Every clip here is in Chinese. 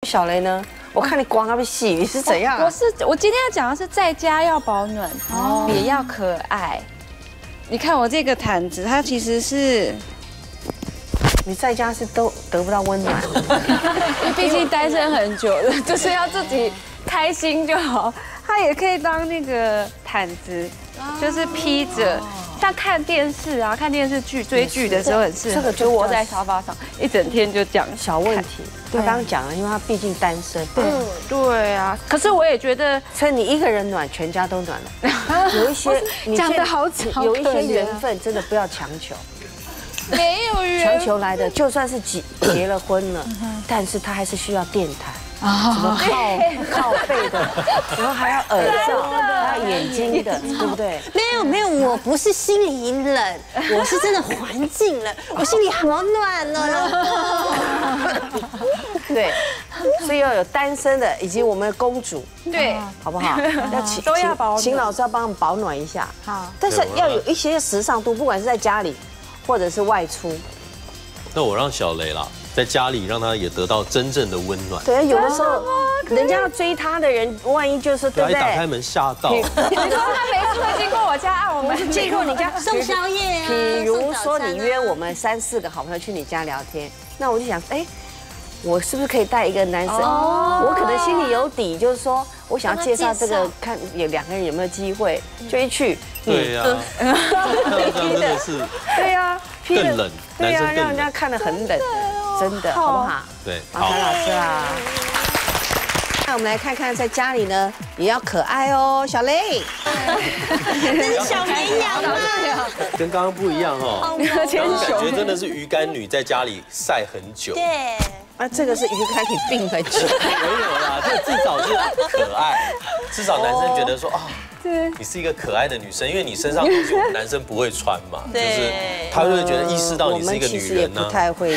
小雷呢？我看你光那么细，你是怎样？ 我今天要讲的是在家要保暖，也要可爱。你看我这个毯子，它其实是你在家是都得不到温暖， 毕竟单身很久了，就是要自己开心就好。它也可以当那个毯子，就是披着。像看电视啊，看电视剧、追剧的时候很适合， 这个就窝在沙发上一整天就这样。 小问题，他刚刚讲了，因为他毕竟单身。 对啊。可是我也觉得， 所以你一个人暖，全家都暖了。有一些讲得好， 有一些缘分真的不要强求。 没有缘。 强求来的，就算是结了婚了，但是他还是需要电毯。什么靠背的，然后还要耳罩，还要眼睛的，对不对？ 没有，我不是心里冷，我是真的环境冷，我心里好暖哦。 对，所以要有单身的，以及我们的公主， 对， 好不好？ 都要保暖， 请老师要帮我们保暖一下。 好， 但是要有一些时尚度，不管是在家里，或者是外出。 那我让小雷啦。在家里让他也得到真正的温暖。 对，有的时候人家要追他的人，万一就是对不对？ 一打开门吓到。 你说他每次会经过我家按我们， 经过你家送宵夜啊。 比如说你约我们3、4个好朋友去你家聊天，那我就想，哎，我是不是可以带一个男生？我可能心里有底，就是说我想要介绍这个，看有2个人有没有机会，就一去。 对呀。真的是。 对呀。 更冷。 对呀，让人家看得很冷。真的，好不好？ 对， 好，老师啊。那我们来看看，在家里呢也要可爱哦，小雷。 这是小绵羊啊， 跟刚刚不一样哦。感觉真的是鱼干女在家里晒很久。 对。 啊，这个是鱼干女病很久。 没有啦，这至少是可爱，至少男生觉得说啊。你是一个可爱的女生，因为你身上东西我们男生不会穿嘛，就是他就会觉得意识到你是一个女人呢。 不太会。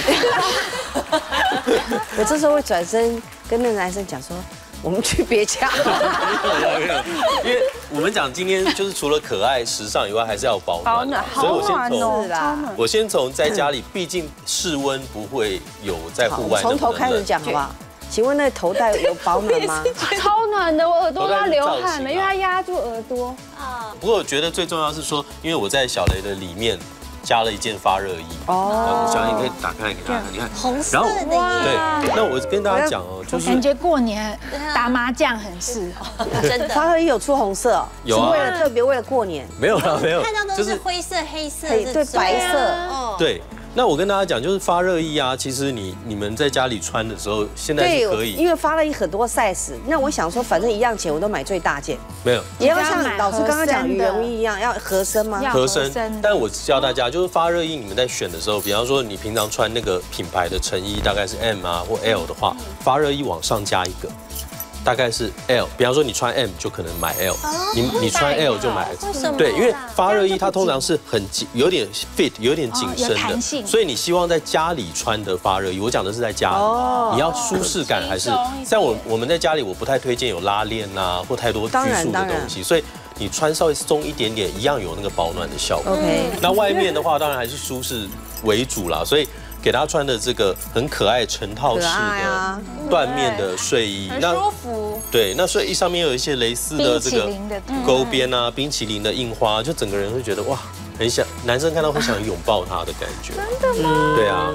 我这时候会转身跟那个男生讲说，我们去别家。 没有，因为我们讲今天就是除了可爱、时尚以外，还是要保暖。所以我先从在家里，毕竟室温不会有在户外。 从头开始讲好不好？请问那头带有保暖吗？ 超暖的，我耳朵都要流汗了，因为它压住耳朵。 不过我觉得最重要是说，因为我在小雷的里面加了一件发热衣。哦。小雷，你可以打开给大家看，你看。 红色的耶。 对，那我跟大家讲哦，就是感觉过年打麻将很适合。 真的。 发热衣有出红色， 有啊， 特别为了过年。 没有啦，没有。 看到都是灰色、黑色， 对，白色。 对。那我跟大家讲，就是发热衣啊，其实你们在家里穿的时候，现在是可以， 因为发热衣很多 size， 那我想说，反正一样钱，我都买最大件。 没有， 也要像老师刚刚讲羽绒衣一样，要合身吗？ 合身。但我教大家，就是发热衣，你们在选的时候，比方说你平常穿那个品牌的成衣，大概是 M 啊或 L 的话，发热衣往上加一个。大概是 L， 比方说你穿 M 就可能买 L， 你穿 L 就买 X， 对，因为发热衣它通常是很有点 fit， 有点紧身的，所以你希望在家里穿的发热衣，我讲的是在家里，你要舒适感还是像我们在家里，我不太推荐有拉链啊或太多拘束的东西，所以你穿稍微松一点点，一样有那个保暖的效果。那外面的话，当然还是舒适为主啦，所以。给他穿的这个很可爱成套式的缎面的睡衣， 很舒服。 对，那睡衣上面有一些蕾丝的这个勾边啊，冰淇淋的印花，就整个人会觉得哇，很想男生看到会想拥抱他的感觉。 真的吗？ 对啊。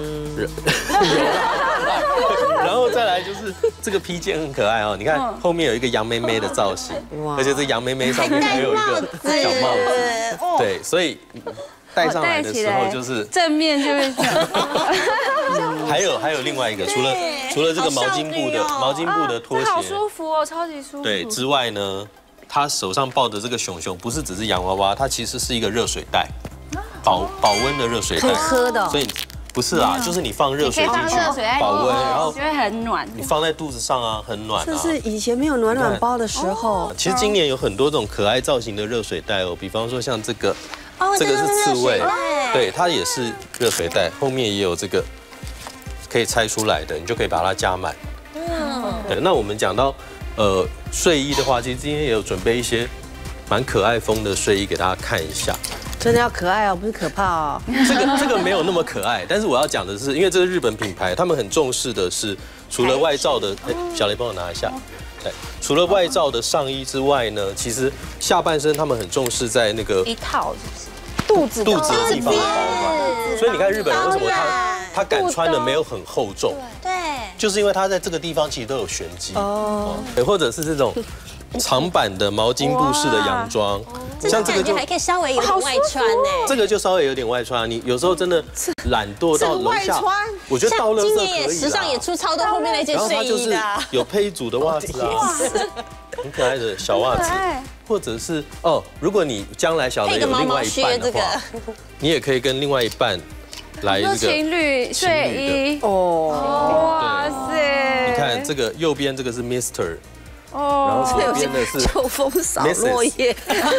然后再来就是这个披肩很可爱哦，你看后面有一个杨妹妹的造型，而且这杨妹妹上面还有一个小帽子，对，所以。戴上来的时候就是正面就会这样。 还有另外一个，除了这个毛巾布的拖鞋， 好舒服哦，超级舒服。 对，之外呢，他手上抱的这个熊熊不是只是洋娃娃，它其实是一个热水袋，保温的热水袋， 可以喝的。 所以不是啊，就是你放热水进去保温，然后就会很暖。 你放在肚子上啊，很暖啊。 这是以前没有暖暖包的时候。 其实今年有很多种可爱造型的热水袋哦，比方说像这个。这个是刺猬，对，它也是热水袋，后面也有这个可以拆出来的，你就可以把它加满。对，那我们讲到睡衣的话，其实今天也有准备一些蛮可爱风的睡衣给大家看一下。 真的要可爱哦，不是可怕哦。 这个没有那么可爱，但是我要讲的是，因为这个日本品牌，他们很重视的是除了外罩的，小雷帮我拿一下。对，除了外罩的上衣之外呢，其实下半身他们很重视在那个一套是不是？ 肚子的地方的保暖。所以你看日本人为什么他敢穿的没有很厚重？ 对， 就是因为他在这个地方其实都有玄机哦，或者是这种长版的毛巾布式的洋装， 像这个就还可以稍微有点外穿呢。 这个就稍微有点外穿，你有时候真的懒惰到楼下，我觉得到垃圾可以。今年时尚也出超多后面那件睡衣的， 有配一组的袜子啊，很可爱的小袜子，或者是哦，如果你将来小的有另外一半的话，你也可以跟另外一半来这个情侣睡衣哦，哇塞！ 你看这个右边这个是 Mr.， 然后左边的是秋风扫落叶，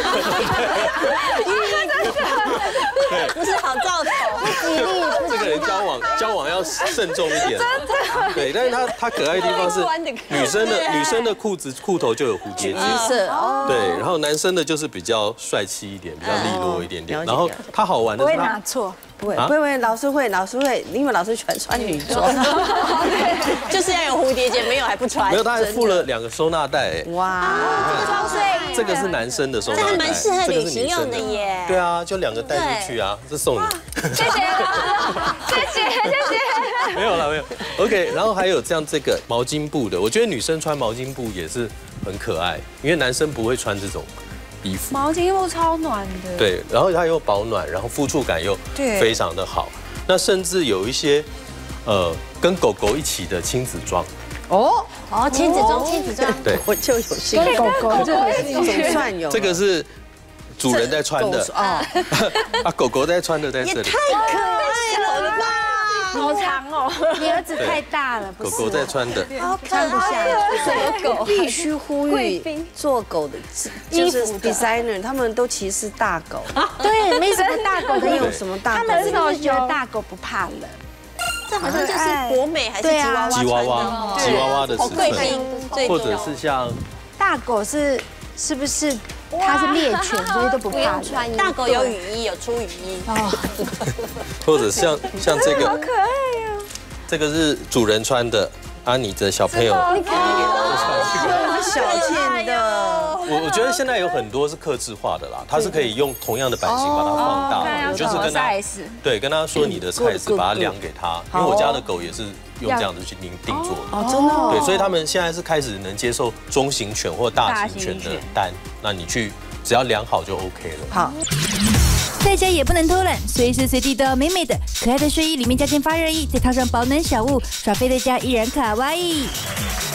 不是好兆头， 这个人交往要慎重一点，对，但是他可爱的地方是女生的裤头就有蝴蝶结，对，然后男生的就是比较帅气一点，比较利落一点点，然后他好玩的是不会拿错。 不会，老师会，因为老师喜欢穿女装， 就是要有蝴蝶结，没有还不穿。 没有，他还附了2个收纳袋， 哇， 这个是男生的收纳袋， 这还蛮适合旅行用的耶。 对啊，就2个带进去啊，这送你。 谢谢，谢谢。 没有了，没有。OK， 然后还有这个毛巾布的，我觉得女生穿毛巾布也是很可爱，因为男生不会穿这种衣服。 毛巾布超暖的。对， 然后它又保暖，然后肤触感又非常的好。那甚至有一些跟狗狗一起的亲子装。 亲子装， 对， 我就有兴趣。 狗狗这个总算有。 这个是主人在穿的啊，狗狗在穿的在这里。 太可爱了吧！ 好长哦， 你儿子太大了， 狗狗在穿的， 穿不下去。狗必须呼吁做狗的，就是 designer， 他们都歧视大狗。 对，没什么大狗的有什么大狗？ 他们是不是觉得大狗不怕冷？ 这好像就是国美还是吉娃娃的尺寸，或者是像大狗是不是它是猎犬，所以都不怕冷。 大狗有雨衣，有出雨衣。 或者像这个，好可爱呀！这个是主人穿的，你的小朋友你看，小件的。 我觉得现在有很多是客制化的啦，它是可以用同样的版型把它放大，就是跟他说你的 size， 把它量给他，因为我家的狗也是用这样子去定做的。 真的。 对，所以他们现在是开始能接受中型犬或大型犬的单，那你去只要量好就 OK 了。 好。 在家也不能偷懒，随时随地都要美美的。可爱的睡衣里面加件发热衣，再套上保暖小物，耍飞在家依然卡哇伊。